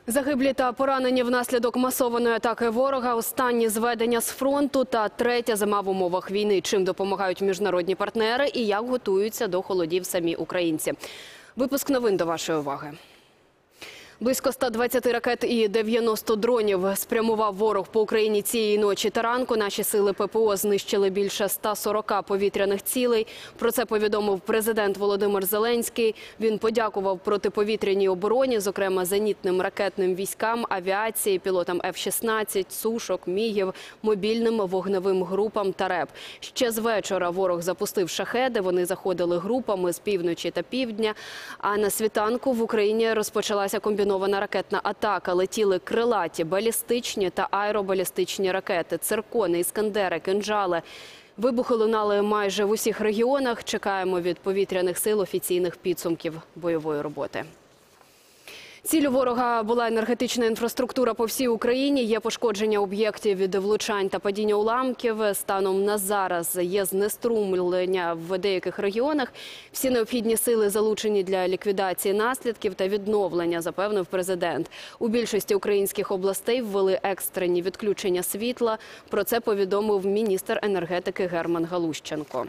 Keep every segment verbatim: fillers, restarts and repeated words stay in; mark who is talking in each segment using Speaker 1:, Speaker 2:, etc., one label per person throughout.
Speaker 1: Загиблі та поранені внаслідок масованої атаки ворога, останні зведення з фронту та третя зима в умовах війни. Чим допомагають міжнародні партнери і як готуються до холодів самі українці. Випуск новин до вашої уваги. Близько ста двадцяти ракет і дев'яноста дронів спрямував ворог по Україні цієї ночі та ранку. Наші сили ППО знищили більше ста сорока повітряних цілей. Про це повідомив президент Володимир Зеленський. Він подякував протиповітряній обороні, зокрема зенітним ракетним військам, авіації, пілотам еф шістнадцять, сушок, мігів, мобільним вогневим групам та РЕБ. Ще з вечора ворог запустив шахеди. Вони заходили групами з півночі та півдня. А на світанку в Україні розпочалася комбінація. Нована ракетна атака. Летіли крилаті, балістичні та аеробалістичні ракети, циркони, іскандери, кинджали. Вибухи лунали майже в усіх регіонах. Чекаємо від повітряних сил офіційних підсумків бойової роботи. Ціллю ворога була енергетична інфраструктура по всій Україні. Є пошкодження об'єктів від влучань та падіння уламків. Станом на зараз є знеструмлення в деяких регіонах. Всі необхідні сили залучені для ліквідації наслідків та відновлення, запевнив президент. У більшості українських областей ввели екстрені відключення світла. Про це повідомив міністр енергетики Герман Галущенко.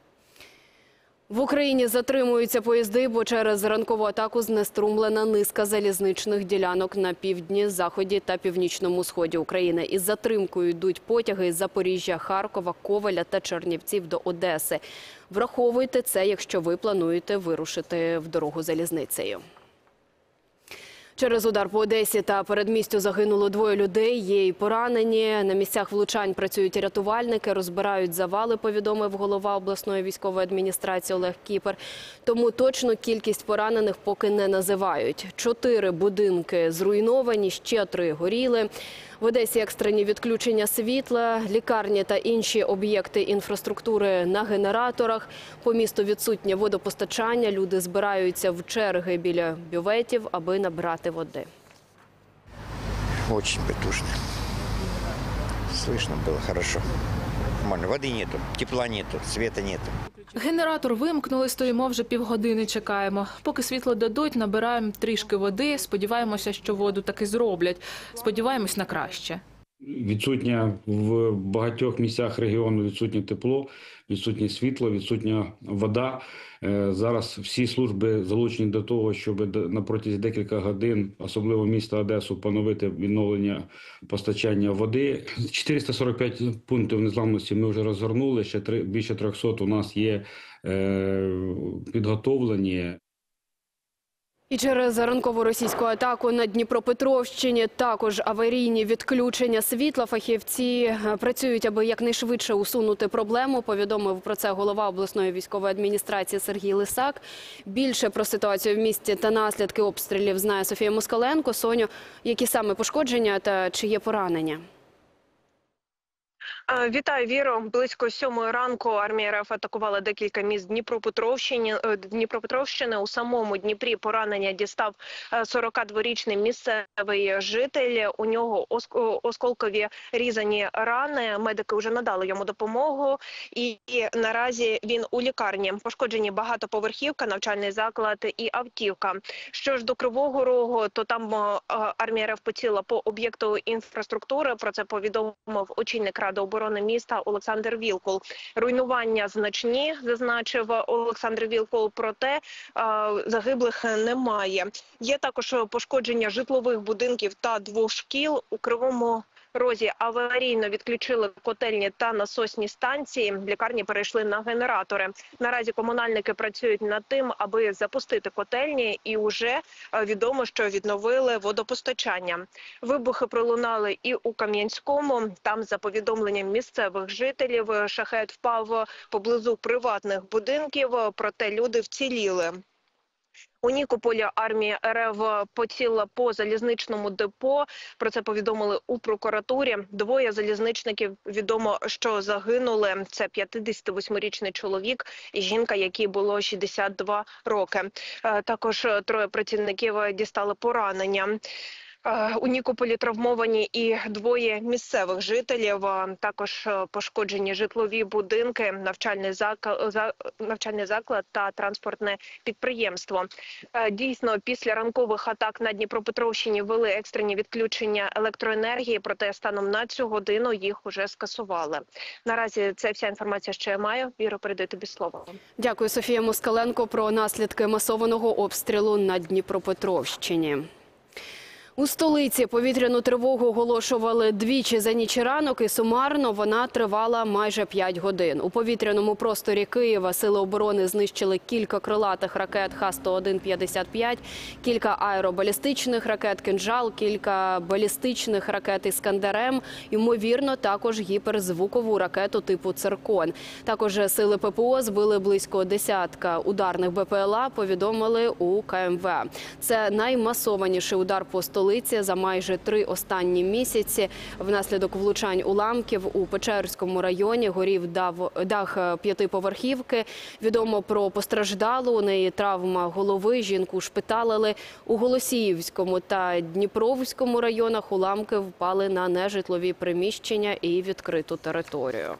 Speaker 1: В Україні затримуються поїзди, бо через ранкову атаку знеструмлена низка залізничних ділянок на півдні, заході та північному сході України. Із затримкою йдуть потяги із Запоріжжя, Харкова, Ковеля та Чернівців до Одеси. Враховуйте це, якщо ви плануєте вирушити в дорогу залізницею. Через удар по Одесі та передмістю загинуло двоє людей, є й поранені. На місцях влучань працюють рятувальники, розбирають завали, повідомив голова обласної військової адміністрації Олег Кіпер. Тому точну кількість поранених поки не називають. Чотири будинки зруйновані, ще три горіли. В Одесі екстрені відключення світла, лікарні та інші об'єкти інфраструктури на генераторах. По місту відсутнє водопостачання, люди збираються в черги біля бюветів, аби набрати води.
Speaker 2: Очень потужно. Слышно было хорошо. Води нету, тепла нету, света нету.
Speaker 3: Генератор вимкнули, стоїмо вже півгодини, чекаємо. Поки світло дадуть, набираємо трішки води, сподіваємося, що воду таки зроблять. Сподіваємось на краще.
Speaker 4: Відсутнє в багатьох місцях регіону відсутнє тепло, відсутнє світло, відсутня вода. Зараз всі служби залучені до того, щоб на протязі декілька годин, особливо міста Одесу, поновити відновлення постачання води. чотириста сорок п'ять пунктів незламності ми вже розгорнули, ще більше трьохсот у нас є підготовлені.
Speaker 1: І через ранкову російську атаку на Дніпропетровщині також аварійні відключення світла. Фахівці працюють, аби якнайшвидше усунути проблему. Повідомив про це голова обласної військової адміністрації Сергій Лисак. Більше про ситуацію в місті та наслідки обстрілів знає Софія Москаленко. Соню, які саме пошкодження та чи є поранення?
Speaker 5: Вітаю, Віро. Близько сьомої ранку армія РФ атакувала декілька міст Дніпропетровщини. Дніпропетровщини. У самому Дніпрі поранення дістав сорокадворічний місцевий житель. У нього осколкові різані рани. Медики вже надали йому допомогу. І наразі він у лікарні. Пошкоджені багатоповерхівка, навчальний заклад і автівка. Що ж до Кривого Рогу, то там армія РФ поцілила по об'єкту інфраструктури. Про це повідомив очільник Ради оборони міста Олександр Вілкул. Руйнування значні, зазначив Олександр Вілкул, проте загиблих немає. Є також пошкодження житлових будинків та двох шкіл. У Кривому Розі аварійно відключили котельні та насосні станції. Лікарні перейшли на генератори. Наразі комунальники працюють над тим, аби запустити котельні, і вже відомо, що відновили водопостачання. Вибухи пролунали і у Кам'янському. Там, за повідомленням місцевих жителів, шахед впав поблизу приватних будинків, проте люди вціліли. У Нікополі армія РФ поцілила по залізничному депо. Про це повідомили у прокуратурі. Двоє залізничників відомо, що загинули. Це п'ятдесятивосьмирічний чоловік і жінка, якій було шістдесят два роки. Також троє працівників дістали поранення. У Нікополі травмовані і двоє місцевих жителів. Також пошкоджені житлові будинки, навчальний заклад, навчальний заклад та транспортне підприємство. Дійсно, після ранкових атак на Дніпропетровщині ввели екстрені відключення електроенергії, проте станом на цю годину їх уже скасували. Наразі це вся інформація, що я маю. Віро, передаю тобі слово.
Speaker 1: Дякую, Софія Москаленко, про наслідки масованого обстрілу на Дніпропетровщині. У столиці повітряну тривогу оголошували двічі за ніч і ранок, і сумарно вона тривала майже п'ять годин. У повітряному просторі Києва сили оборони знищили кілька крилатих ракет Х сто один п'ятдесят п'ять, кілька аеробалістичних ракет «Кинжал», кілька балістичних ракет «Іскандер-М», ймовірно, також гіперзвукову ракету типу «Циркон». Також сили ППО збили близько десятка ударних БПЛА, повідомили у К М В. Це наймасованіший удар по столиці за майже три останні місяці. Внаслідок влучань уламків у Печерському районі горів дах п'ятиповерхівки. Відомо про постраждалу, у неї травма голови, жінку шпиталили. У Голосіївському та Дніпровському районах уламки впали на нежитлові приміщення і відкриту територію.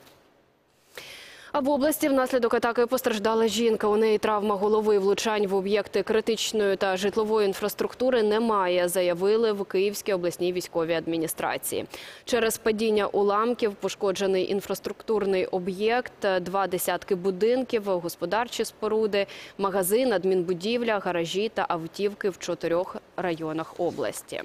Speaker 1: А в області внаслідок атаки постраждала жінка. У неї травма голови. Влучань в об'єкти критичної та житлової інфраструктури немає, заявили в Київській обласній військовій адміністрації. Через падіння уламків пошкоджений інфраструктурний об'єкт, два десятки будинків, господарчі споруди, магазин, адмінбудівля, гаражі та автівки в чотирьох районах області.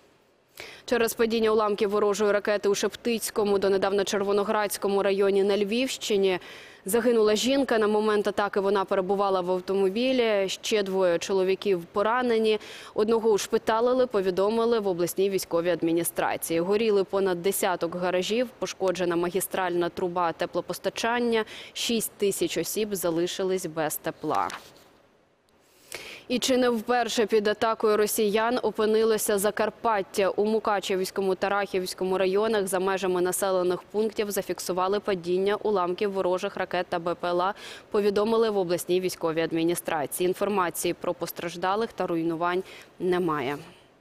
Speaker 1: Через падіння уламків ворожої ракети у Шептицькому, донедавна Червоноградському районі на Львівщині загинула жінка. На момент атаки вона перебувала в автомобілі. Ще двоє чоловіків поранені. Одного ушпиталили, повідомили в обласній військовій адміністрації. Горіли понад десяток гаражів, пошкоджена магістральна труба теплопостачання. Шість тисяч осіб залишились без тепла. І чи не вперше під атакою росіян опинилося Закарпаття. У Мукачевському та Рахівському районах за межами населених пунктів зафіксували падіння уламків ворожих ракет та БПЛА, повідомили в обласній військовій адміністрації. Інформації про постраждалих та руйнувань немає.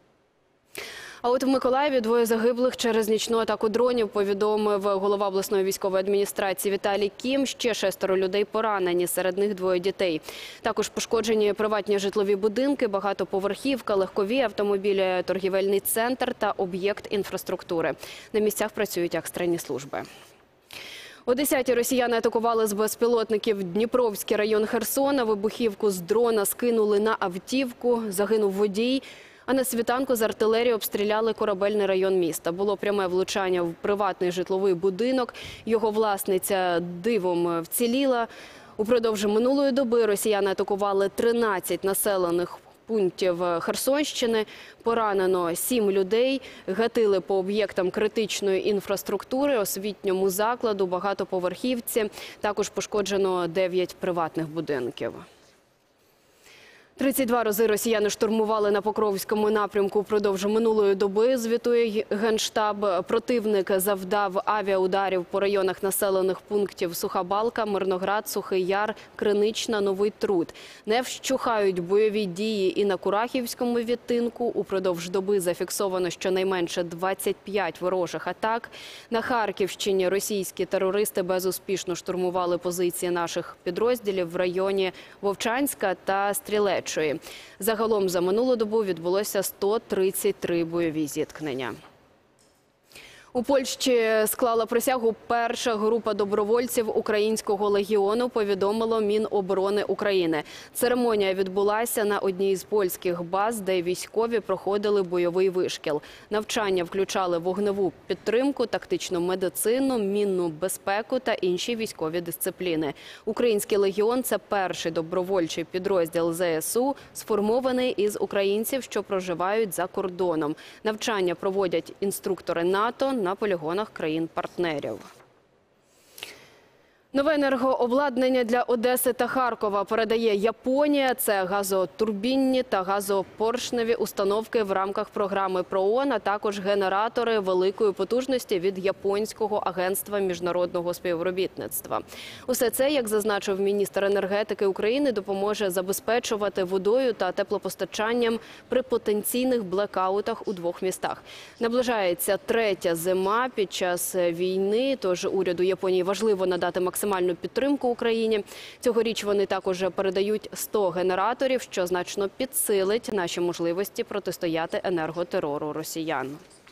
Speaker 1: А от в Миколаєві двоє загиблих через нічну атаку дронів, повідомив голова обласної військової адміністрації Віталій Кім. Ще шестеро людей поранені, серед них двоє дітей. Також пошкоджені приватні житлові будинки, багатоповерхівка, легкові автомобілі, торгівельний центр та об'єкт інфраструктури. На місцях працюють екстрені служби. О десятій росіяни атакували з безпілотників Дніпровський район Херсона. Вибухівку з дрона скинули на автівку, загинув водій. А на світанку з артилерії обстріляли Корабельний район міста. Було пряме влучання в приватний житловий будинок. Його власниця дивом вціліла. Упродовж минулої доби росіяни атакували тринадцять населених пунктів Херсонщини. Поранено сім людей. Гатили по об'єктам критичної інфраструктури, освітньому закладу, багатоповерхівці. Також пошкоджено дев'ять приватних будинків. тридцять два рази росіяни штурмували на Покровському напрямку впродовж минулої доби, звітує Генштаб. Противник завдав авіаударів по районах населених пунктів Суха Балка, Мирноград, Сухий Яр, Кринична, Новий Труд. Не вщухають бойові дії і на Курахівському відтинку. Упродовж доби зафіксовано щонайменше двадцять п'ять ворожих атак. На Харківщині російські терористи безуспішно штурмували позиції наших підрозділів в районі Вовчанська та Стрілечої. Загалом за минулу добу відбулося сто тридцять три бойові зіткнення. У Польщі склала присягу перша група добровольців Українського легіону, повідомило Міноборони України. Церемонія відбулася на одній з польських баз, де військові проходили бойовий вишкіл. Навчання включали вогневу підтримку, тактичну медицину, мінну безпеку та інші військові дисципліни. Український легіон – це перший добровольчий підрозділ Зе Ес У, сформований із українців, що проживають за кордоном. Навчання проводять інструктори НАТО на полігонах країн-партнерів. Нове енергообладнання для Одеси та Харкова передає Японія. Це газотурбінні та газопоршневі установки в рамках програми ПРООН, а також генератори великої потужності від Японського агентства міжнародного співробітництва. Усе це, як зазначив міністр енергетики України, допоможе забезпечувати водою та теплопостачанням при потенційних блекаутах у двох містах. Наближається третя зима під час війни, тож уряду Японії важливо надати максимальну максимальну підтримку Україні. Цьогоріч вони також передають сто генераторів, що значно підсилить наші можливості протистояти енерготерору росіян.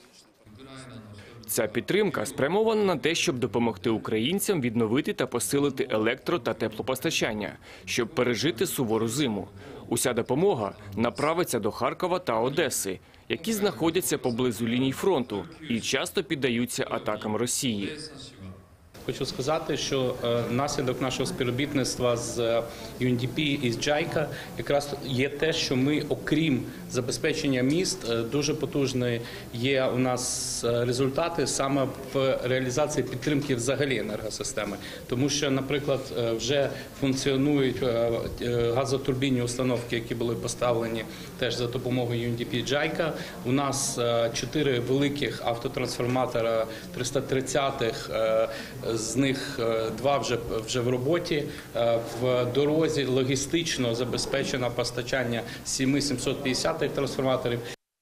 Speaker 6: Ця підтримка спрямована на те, щоб допомогти українцям відновити та посилити електро- та теплопостачання, щоб пережити сувору зиму. Уся допомога направиться до Харкова та Одеси, які знаходяться поблизу ліній фронту і часто піддаються атакам Росії.
Speaker 7: Хочу сказати, що е, наслідок нашого співробітництва з ю ен ді пі і з джайка якраз є те, що ми, окрім забезпечення міст, е, дуже потужні є у нас результати саме в реалізації підтримки взагалі енергосистеми. Тому що, наприклад, е, вже функціонують е, е, газотурбінні установки, які були поставлені теж за допомогою ю ен ді пі і джайка. У нас е, чотири великих автотрансформатора триста тридцятих, е, з них два вже, вже в роботі. В дорозі логістично забезпечено постачання сім сімсот п'ятдесят трансформаторів.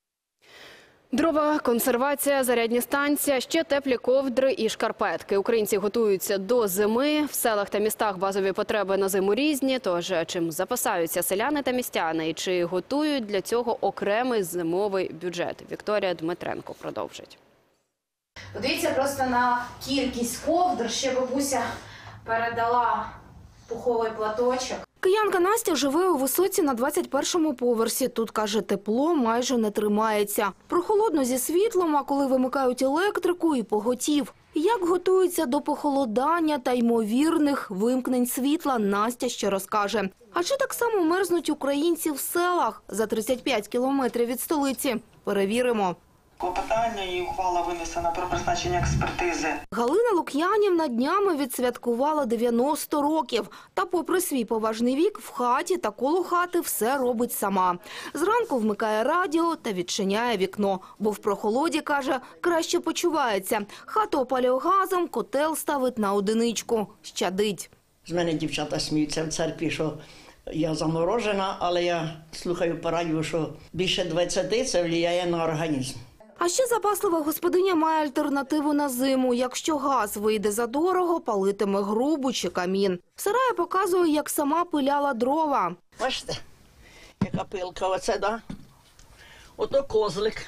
Speaker 1: Дрова, консервація, зарядні станції, ще теплі ковдри і шкарпетки. Українці готуються до зими. В селах та містах базові потреби на зиму різні. Тож, чим запасаються селяни та містяни і чи готують для цього окремий зимовий бюджет? Вікторія Дмитренко продовжить.
Speaker 8: Подивіться просто на кількість ковдр, ще бабуся передала пуховий платочок.
Speaker 9: Киянка Настя живе у висоці на двадцять першому поверсі. Тут, каже, тепло майже не тримається. Прохолодно зі світлом, а коли вимикають електрику, і поготів. Як готуються до похолодання та ймовірних вимкнень світла, Настя ще розкаже. А чи так само мерзнуть українці в селах за тридцять п'ять кілометрів від столиці? Перевіримо.
Speaker 10: Клопотання і ухвала винесена про призначення експертизи.
Speaker 9: Галина Лук'янівна днями відсвяткувала дев'яносто років. Та попри свій поважний вік, в хаті та коло хати все робить сама. Зранку вмикає радіо та відчиняє вікно. Бо в прохолоді, каже, краще почувається. Хату опалює газом, котел ставить на одиничку. Щадить.
Speaker 11: З мене дівчата сміються в церкві, що я заморожена, але я слухаю по радіо, що більше двадцяти це впливає на організм.
Speaker 9: А ще запаслива господиня має альтернативу на зиму. Якщо газ вийде задорого, палитиме грубу чи камін. В сараї показує, як сама пиляла дрова.
Speaker 11: Бачите, яка пилка оце, да? Ото козлик.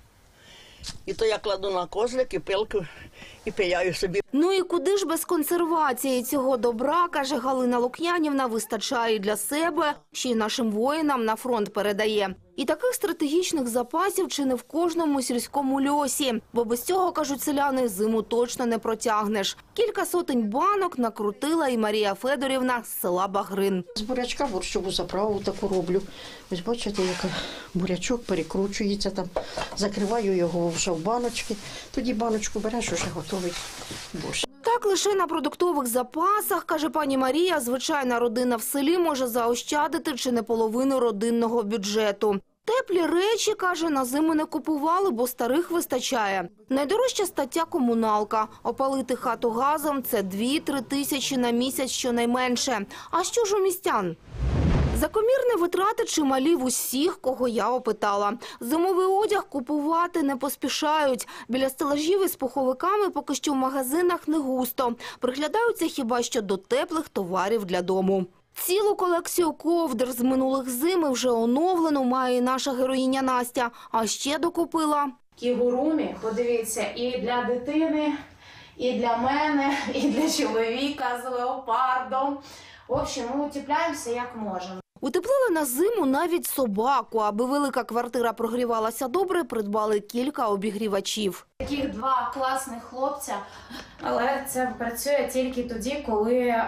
Speaker 11: І то я кладу на козлик і пилку і пиляю собі.
Speaker 9: Ну і куди ж без консервації цього добра, каже Галина Лук'янівна, вистачає і для себе, ще й нашим воїнам на фронт передає. І таких стратегічних запасів чи не в кожному сільському льосі. Бо без цього, кажуть селяни, зиму точно не протягнеш. Кілька сотень банок накрутила і Марія Федорівна з села Багрин.
Speaker 12: З бурячка борщову заправу таку роблю. Ось бачите, як бурячок перекручується там. Закриваю його вже в баночки. Тоді баночку береш, уже готовий борщ.
Speaker 9: Так лише на продуктових запасах, каже пані Марія, звичайна родина в селі може заощадити чи не половину родинного бюджету. Теплі речі, каже, на зиму не купували, бо старих вистачає. Найдорожча стаття – комуналка. Опалити хату газом – це дві-три тисячі на місяць щонайменше. А що ж у містян? Закомірні витрати чималі в усіх, кого я опитала. Зимовий одяг купувати не поспішають. Біля стелажів із пуховиками поки що в магазинах не густо. Приглядаються хіба що до теплих товарів для дому. Цілу колекцію ковдр з минулих зими вже оновлену має і наша героїня Настя. А ще докупила
Speaker 8: Кігурумі, подивіться, і для дитини, і для мене, і для чоловіка з леопардом. В общем, ми утепляємося як можемо.
Speaker 9: Утеплили на зиму навіть собаку. Аби велика квартира прогрівалася добре, придбали кілька обігрівачів.
Speaker 8: Таких два класних хлопця, але це працює тільки тоді, коли е,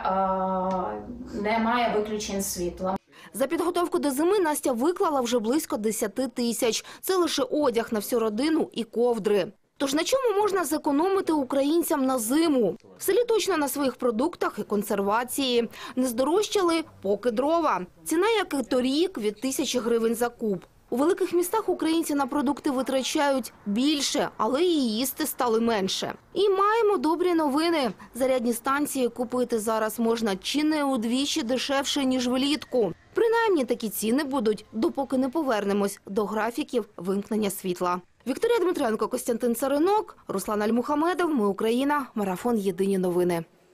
Speaker 8: немає виключень світла.
Speaker 9: За підготовку до зими Настя виклала вже близько десяти тисяч. Це лише одяг на всю родину і ковдри. Тож на чому можна зекономити українцям на зиму? В селі точно на своїх продуктах і консервації. Не здорожчали поки дрова. Ціна, як і торік, від тисячі гривень за куб. У великих містах українці на продукти витрачають більше, але і їсти стали менше. І маємо добрі новини. Зарядні станції купити зараз можна чи не удвічі дешевше, ніж влітку. Принаймні такі ціни будуть, допоки не повернемось до графіків вимкнення світла. Вікторія Дмитренко, Костянтин Царинок, Руслан Альмухамедов. Ми Україна. Марафон. Єдині новини.